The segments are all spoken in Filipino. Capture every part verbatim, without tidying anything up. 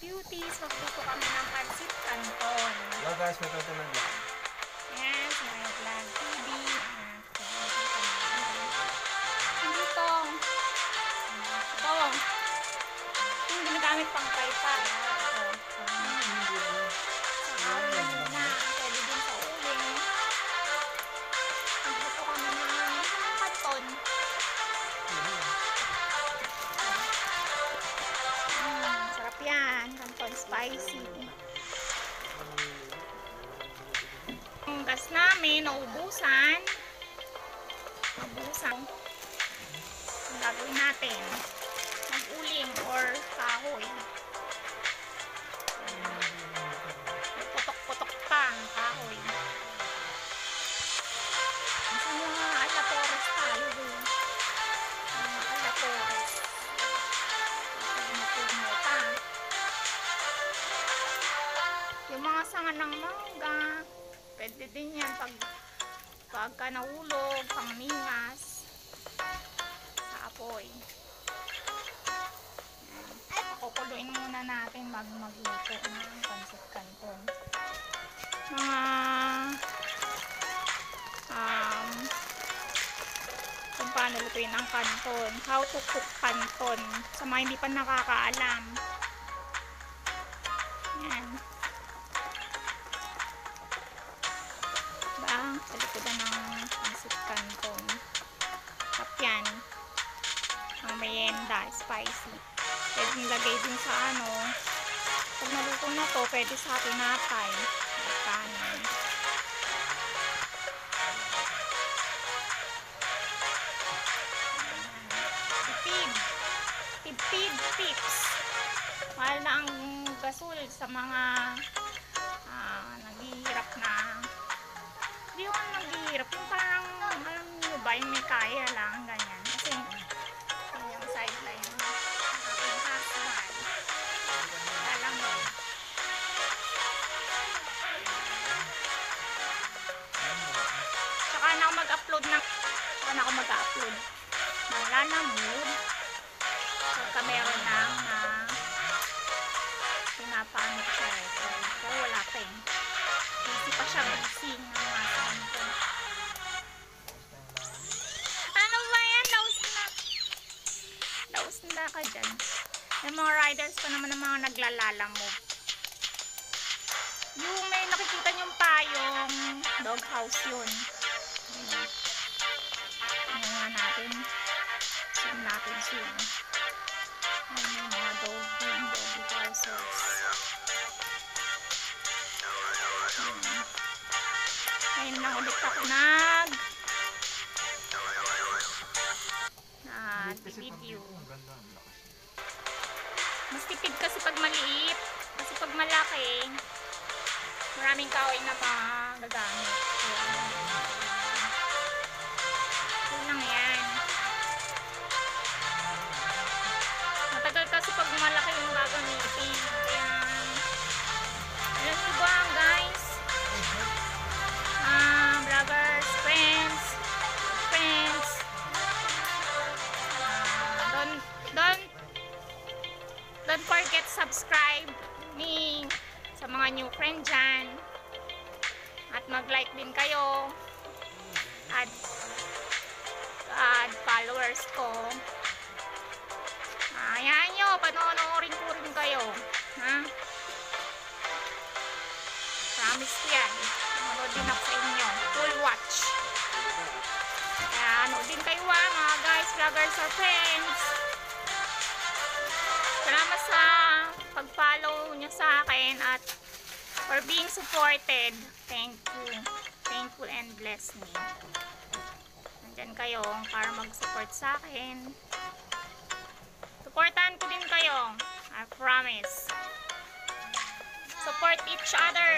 Beauties, magluto kami ng pansit canton. Hello guys, welcome to my vlog. Ayan, si my vlog T V. Dito. Ito. Yung ginagamit pang paypa. Ito. Sa uling na. Pwede din sa uling. Magluto kami ng canton. Mm, sarap yan. Canton spicy. Ang gas namin, naubusan. Naubusan. Ang gagawin natin, mag-uling or kahoy. Putok-putok pa ang kahoy. Sa mga alapores tayo doon. Mga alapores. Puno pa. Yung mga sanga ng mangga. Pwede din yan pag pagka nahulog, pangningas sa apoy. Pakukuluin muna natin mag magluto ng pansit canton. Mga um, kung paano lutuin ang canton. How to cook canton. Sa mga hindi pa nakakaalam. Yan. Sa likodan ng pansit canton. Tap yan. Ang merienda, spicy. Pwede nilagay din sa ano. Pag naluto na to, pwede sa tinapay. Kanan. Tipid. Tipid tips. Mahal na ang gasol sa mga uh, naghihirap na. Hindi ako naghihirap. Yung parang, alam nyo ba, yung may kaya lang, ganyan. Kasi, yung sideline, aking husband, alam mo. Saka na ako mag-upload ng, saka na ako mag-upload ng Lana Mood. Pagka meron ng, na, pinapamit siya eh. Pero wala pa eh. Busy pa siya, busy ng mga kanto. Ano ba yan? Laos na. Laos na ka dyan. May mga riders pa naman ng mga naglalalamog. Yung may nakikita niyong payong doghouse yun. Ayan. Ayan nga natin. Zoom natin zoom. Ayan yung mga dog yung dog houses. Ngayon lang ulit ako nag nag-video. Mas tipid kasi pag maliit. Kasi pag malaki, maraming kahoy na magagamit. Ito lang yan. Matagal kasi pag malaki yung gagamitin. Kaya, alam nyo ba guys? Uh, vloggers, friends, friends, uh, don't, don't, don't forget subscribe me sa mga new friend dyan, at mag-like din kayo, add, add followers ko. Uh, ayan nyo, panonoorin ko rin kayo, ha? Promise ko yan. Manood din ako sa inyo. Full watch. Kaya ano din kayo ha, mga guys, vloggers or friends. Salamat sa pag-follow nyo sa akin at for being supported. Thank you. Thankful and bless me. Nandyan kayo para mag-support sa akin. Supportan ko din kayo. I promise. Support each other.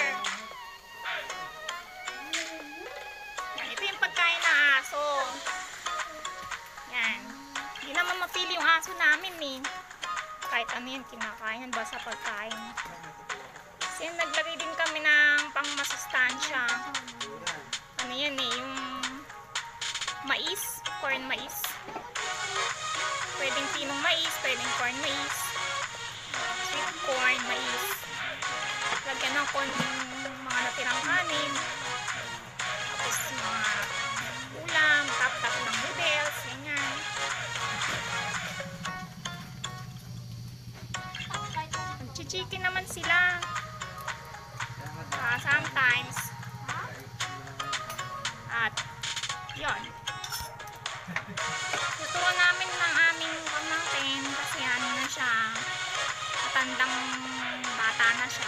Yan, ito yung pagkain ng aso. Yan. Hindi naman mapili yung aso namin eh. Kahit ano yan, kinakain. Basta pagkain. Kasi naglagay din kami ng pangmasustansya. Ano yan eh, yung mais. Corn mais. Pwedeng pinong mais, pwedeng corn mais. Sweet corn, mais. Lagyan ng konting mga natirang kanin. Tapos mga ulam, tap-tap ng noodles, ganyan. Nag-chicken naman sila. Uh, sometimes. At, yun. Tuturo namin ng aming pamangkin kasi ano na siya, matandang bata na siya.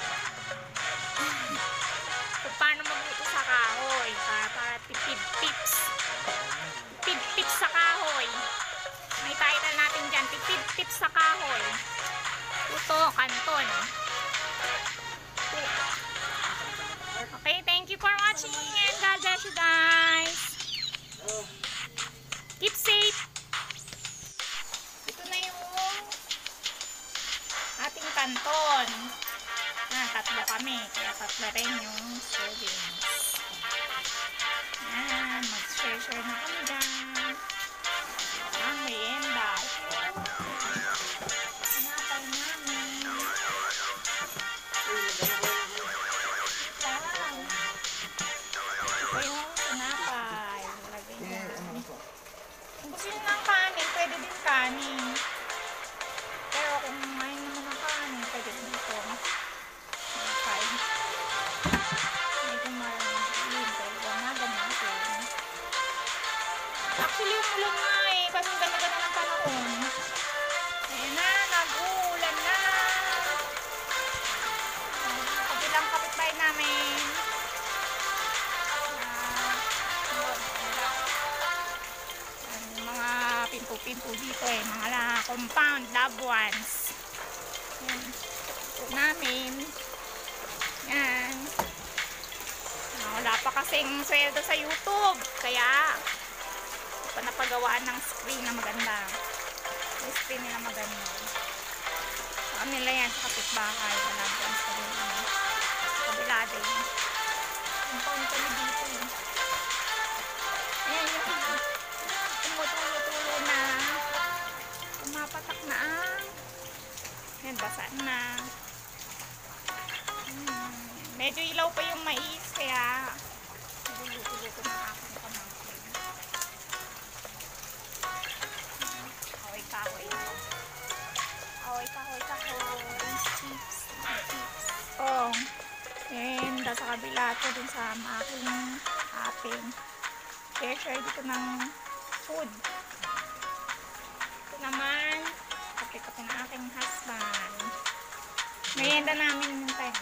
Kung paano magluto sa kahoy para, para tipid tips. Tipid tips sa kahoy. May title natin dyan, tipid tips sa kahoy. Luto, kanton. Okay, thank you for watching and God bless you guys. Keep safe. Ito na yung ating kanton. Ah, tatlo kami. Kaya tatlo rin yung servings. Yan, mag-share-share na kami dyan. Ang merienda. Sinapay namin. Ito yung sinapay. Lagay na. Kung gusto nyo ng kanin, pwede din kanin. Pero kung ayaw naman ng kanin, pwede dito. Okay. Medyo maraming pero ganagan natin. Actually, umulan nga eh. Kasi ganda-ganda ng panahon. Ayan na, nag-uulan na. Kabilang kapitbahay namin. Pinto-pinto dito eh, mga compound, loved ones. Yan. Ito namin. Yan. Wala pa kasing sweldo sa YouTube. Kaya, ito pa napagawaan ng screen na maganda. Yung screen nila maganda. Sa kanila yan, sa kapitbahay. Sa loved ones ko rin. Sa kabila din. Compound kami dito eh. Ayan yung tumutulo-tulo na, pumapatak na ang yan, basa na. Hmm. Medyo ilaw pa yung mais kaya niluluto-luto ng aking pamangkin. Kahoy, kahoy. Kahoy, kahoy, kahoy. Chips, chips. Oh, and sa kabila ito dun sa aking ating share-share dito ng food. Ito naman, kape-kape ng aking husband. Merienda namin yung tayo.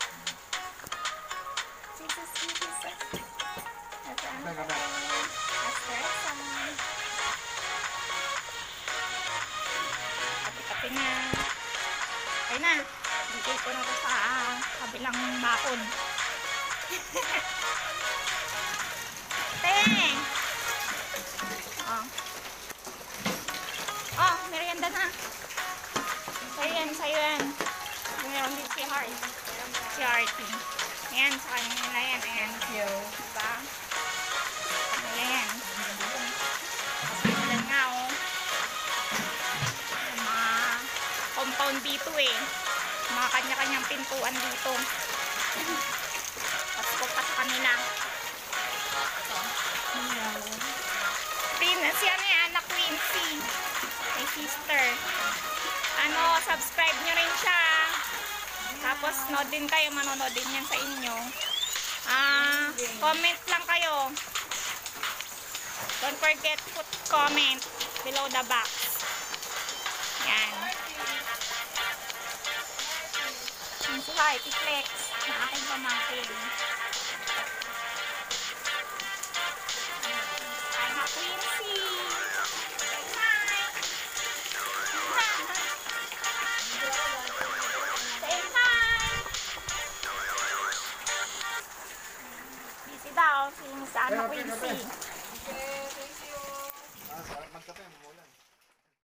Jesus, Jesus. Ito ang aking asperson. Kape-kape na. Okay na. Bigay ko na ito sa kabilang bakod. Teng! Oh. Oh, merienda na. Sa'yo yan, sa'yo yan. Meron din si Heart. Si Hearty. Ayan, sa kanya nila yan. Ayan. Diba? Sa kanila yan. Kasi nga, oh. Yung mga compound dito eh. Mga kanya-kanyang pintuan dito. Pasko pa sa kanila. Rin, si ano yan, anak Quincy. My sister. Ano, subscribe nyo rin siya. Tapos, nod din kayo, manonood din yan sa inyo. Ah, comment lang kayo. Don't forget to put comment below the box. Yan. Yung si Whitey Flex na aking pamangkin.